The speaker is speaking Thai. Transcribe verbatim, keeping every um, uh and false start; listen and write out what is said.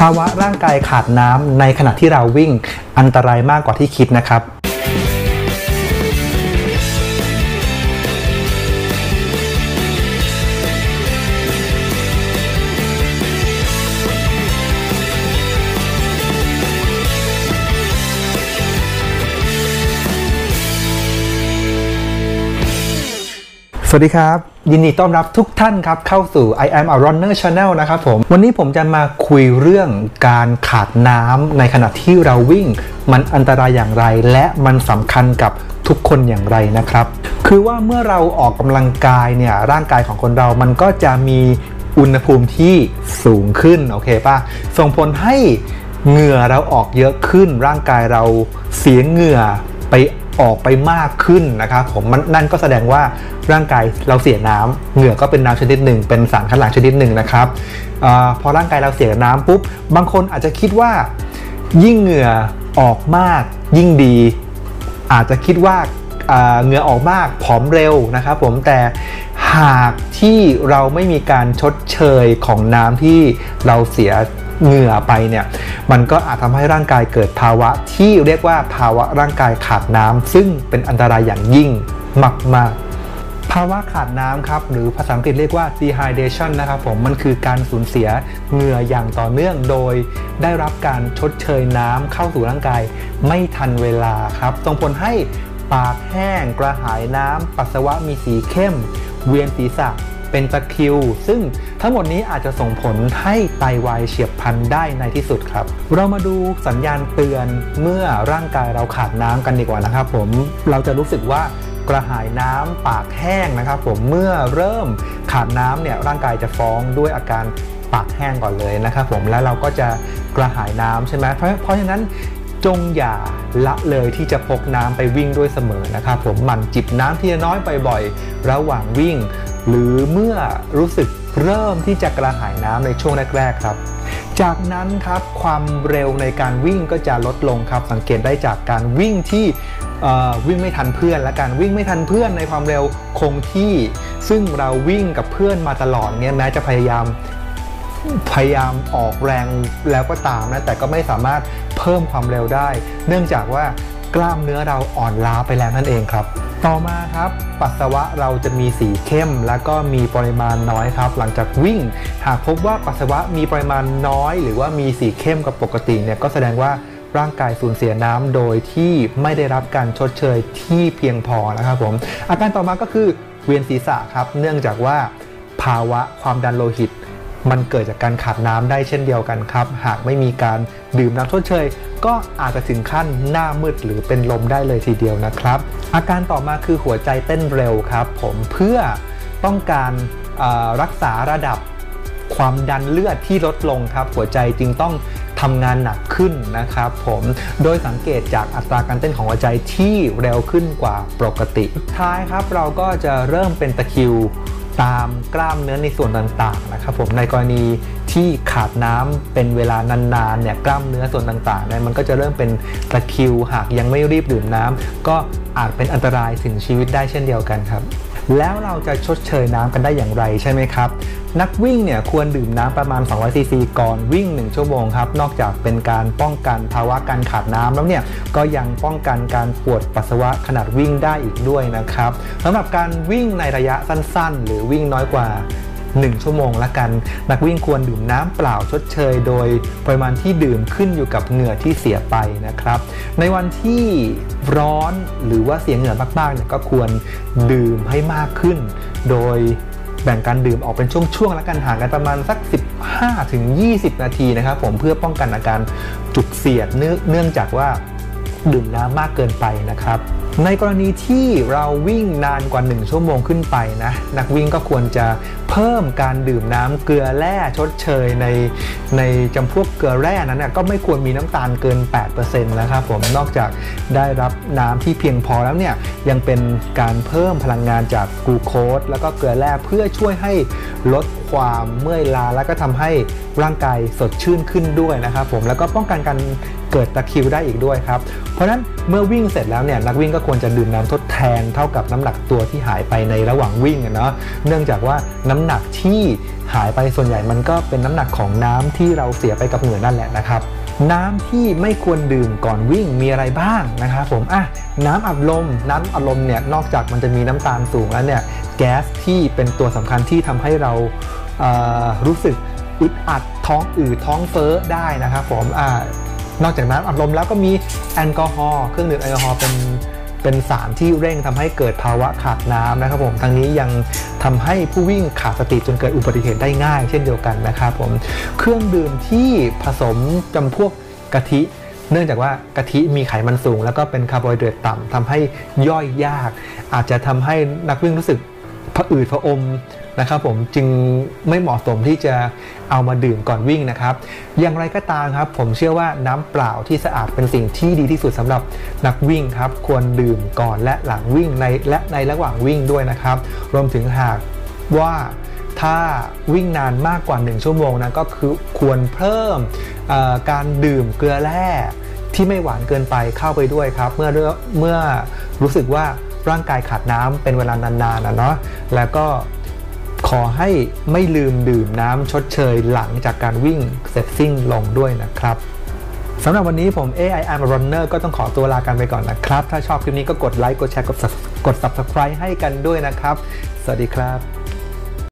าวะร่างกายขาดน้ำในขณะที่เราวิ่งอันตรายมากกว่าที่คิดนะครับสวัสดีครับยินดีต้อนรับทุกท่านครับเข้าสู่ I am a runner channel นะครับผมวันนี้ผมจะมาคุยเรื่องการขาดน้ำในขณะที่เราวิ่งมันอันตรายอย่างไรและมันสำคัญกับทุกคนอย่างไรนะครับคือว่าเมื่อเราออกกำลังกายเนี่ยร่างกายของคนเรามันก็จะมีอุณหภูมิที่สูงขึ้นโอเคป่ะส่งผลให้เหงื่อเราออกเยอะขึ้นร่างกายเราเสียเหงื่อไปออกไปมากขึ้นนะครับผมมันนั่นก็แสดงว่าร่างกายเราเสียน้ำเหงื่อก็เป็นน้ำชนิดหนึ่งเป็นสารคัดหลั่งชนิดหนึ่งนะครับอพอร่างกายเราเสียน้ำปุ๊บบางคนอาจจะคิดว่ายิ่งเหงื่อออกมากยิ่งดีอาจจะคิดว่าเหงื่อออกมากผอมเร็วนะครับผมแต่หากที่เราไม่มีการชดเชยของน้ำที่เราเสียเหงื่อไปเนี่ยมันก็อาจทำให้ร่างกายเกิดภาวะที่เรียกว่าภาวะร่างกายขาดน้ำซึ่งเป็นอันตรายอย่างยิ่งมากๆภาวะขาดน้ำครับหรือภาษาอังกฤษเรียกว่า dehydration นะครับผมมันคือการสูญเสียเหงื่ออย่างต่อเนื่องโดยได้รับการชดเชยน้ำเข้าสู่ร่างกายไม่ทันเวลาครับส่งผลให้ปากแห้งกระหายน้ำปัสสาวะมีสีเข้มเวียนศีรษะเป็นตะคริวซึ่งทั้งหมดนี้อาจจะส่งผลให้ไตวายเฉียบพลันได้ในที่สุดครับเรามาดูสัญญาณเตือนเมื่อร่างกายเราขาดน้ำกันดีกว่านะครับผมเราจะรู้สึกว่ากระหายน้ำปากแห้งนะครับผมเมื่อเริ่มขาดน้ำเนี่ยร่างกายจะฟ้องด้วยอาการปากแห้งก่อนเลยนะครับผมแล้วเราก็จะกระหายน้ำใช่ไหมเพราะเพราะฉะนั้นจงอย่าละเลยที่จะพกน้ำไปวิ่งด้วยเสมอนะครับผมหมั่นจิบน้ำที่น้อยไปบ่อยระหว่างวิ่งหรือเมื่อรู้สึกเริ่มที่จะกระหายน้ำในช่วงแรกๆครับจากนั้นครับความเร็วในการวิ่งก็จะลดลงครับสังเกตได้จากการวิ่งที่วิ่งไม่ทันเพื่อนและการวิ่งไม่ทันเพื่อนในความเร็วคงที่ซึ่งเราวิ่งกับเพื่อนมาตลอดเนี่ยแม้จะพยายามพยายามออกแรงแล้วก็ตามนะแต่ก็ไม่สามารถเพิ่มความเร็วได้เนื่องจากว่ากล้ามเนื้อเราอ่อนล้าไปแล้วนั่นเองครับต่อมาครับปัสสาวะเราจะมีสีเข้มและก็มีปริมาณน้อยครับหลังจากวิ่งหากพบว่าปัสสาวะมีปริมาณน้อยหรือว่ามีสีเข้มกว่าปกติเนี่ยก็แสดงว่าร่างกายสูญเสียน้ำโดยที่ไม่ได้รับการชดเชยที่เพียงพอนะครับผมอาการต่อมาก็คือเวียนศีรษะครับเนื่องจากว่าภาวะความดันโลหิตมันเกิดจากการขาดน้ำได้เช่นเดียวกันครับหากไม่มีการดื่มน้ำชดเชยก็อาจจะถึงขั้นหน้ามืดหรือเป็นลมได้เลยทีเดียวนะครับอาการต่อมาคือหัวใจเต้นเร็วครับผมเพื่อต้องการรักษาระดับความดันเลือดที่ลดลงครับหัวใจจึงต้องทำงานหนักขึ้นนะครับผมโดยสังเกตจากอัตราการเต้นของหัวใจที่เร็วขึ้นกว่าปกติสุดท้ายครับเราก็จะเริ่มเป็นตะคริวตามกล้ามเนื้อในส่วนต่างๆนะครับผมในกรณีที่ขาดน้ำเป็นเวลานานๆเนี่ยกล้ามเนื้อส่วนต่างๆเนี่ยมันก็จะเริ่มเป็นตะคริวหากยังไม่รีบดื่มน้ำก็อาจเป็นอันตรายถึงชีวิตได้เช่นเดียวกันครับแล้วเราจะชดเชยน้ำกันได้อย่างไรใช่ไหมครับนักวิ่งเนี่ยควรดื่มน้ำประมาณสองร้อยซีซีก่อนวิ่งหนึ่งชั่วโมงครับนอกจากเป็นการป้องกันภาวะการขาดน้ำแล้วเนี่ยก็ยังป้องกันการปวดปัสสาวะขณะวิ่งได้อีกด้วยนะครับสำหรับการวิ่งในระยะสั้นๆหรือวิ่งน้อยกว่าหนึ่งชั่วโมงละกันนักวิ่งควรดื่มน้ำเปล่าชดเชยโดยปริมาณที่ดื่มขึ้นอยู่กับเหงื่อที่เสียไปนะครับในวันที่ร้อนหรือว่าเสียเหงื่อมากๆเนี่ยก็ควรดื่มให้มากขึ้นโดยแบ่งการดื่มออกเป็นช่วงๆและกันห่างกันประมาณสัก สิบห้าถึงยี่สิบ นาทีนะครับผมเพื่อป้องกันอาการจุกเสียดเนื่องจากว่าดื่มน้ำมากเกินไปนะครับในกรณีที่เราวิ่งนานกว่าหนึ่งชั่วโมงขึ้นไปนะนักวิ่งก็ควรจะเพิ่มการดื่มน้ำเกลือแร่ชดเชยในในจำพวกเกลือแร่นั้นนะก็ไม่ควรมีน้ำตาลเกิน แปดเปอร์เซ็นต์ นะครับผมนอกจากได้รับน้ำที่เพียงพอแล้วเนี่ยยังเป็นการเพิ่มพลังงานจากกลูโคสแล้วก็เกลือแร่เพื่อช่วยให้ลดคความเมื่อยล้าแล้วก็ทำให้ร่างกายสดชื่นขึ้นด้วยนะครับผมแล้วก็ป้องกันการเกิดตะคริวได้อีกด้วยครับเพราะฉะนั้นเมื่อวิ่งเสร็จแล้วเนี่ยนักวิ่งก็ควรจะดื่มน้ำทดแทนเท่ากับน้ำหนักตัวที่หายไปในระหว่างวิ่งเนาะเนื่องจากว่าน้ำหนักที่หายไปส่วนใหญ่มันก็เป็นน้ำหนักของน้ำที่เราเสียไปกับเหงื่อนั่นแหละนะครับน้ำที่ไม่ควรดื่มก่อนวิ่งมีอะไรบ้างนะครับผมอ่ะน้ำอัดลมน้ำอัดลมเนี่ยนอกจากมันจะมีน้ำตาลสูงแล้วเนี่ยแก๊สที่เป็นตัวสำคัญที่ทำให้เราเอ่อรู้สึกอึดอัดท้องอืดท้องเฟ้อได้นะครับผมอ่านอกจากน้ำอัดลมแล้วก็มีแอลกอฮอล์เครื่องดื่มแอลกอฮอล์เป็นเป็นสารที่เร่งทำให้เกิดภาวะขาดน้ำนะครับผมทั้งนี้ยังทำให้ผู้วิ่งขาดสติจนเกิดอุบัติเหตุได้ง่ายเช่นเดียวกันนะครับผมเครื่องดื่มที่ผสมจำพวกกะทิเนื่องจากว่ากะทิมีไขมันสูงแล้วก็เป็นคาร์โบไฮเดรตต่ำทำให้ย่อยยากอาจจะทำให้นักวิ่งรู้สึกผะอืดผะอมนะครับผมจึงไม่เหมาะสมที่จะเอามาดื่มก่อนวิ่งนะครับอย่างไรก็ตามครับผมเชื่อว่าน้ำเปล่าที่สะอาดเป็นสิ่งที่ดีที่สุดสำหรับนักวิ่งครับควรดื่มก่อนและหลังวิ่งในและในระหว่างวิ่งด้วยนะครับรวมถึงหากว่าถ้าวิ่งนานมากกว่าหนึ่งชั่วโมงนะก็คือควรเพิ่มการดื่มเกลือแร่ที่ไม่หวานเกินไปเข้าไปด้วยครับเมื่อเมื่อรู้สึกว่าร่างกายขาดน้ำเป็นเวลานานๆนะเนาะแล้วก็ขอให้ไม่ลืมดื่มน้ำชดเชยหลังจากการวิ่งเสร็จสิ้นลงด้วยนะครับสำหรับวันนี้ผม เอ ไอ am a runner ก็ต้องขอตัวลากันไปก่อนนะครับถ้าชอบคลิปนี้ก็กดไลค์กดแชร์กด Subscribe ให้กันด้วยนะครับสวัสดีครับ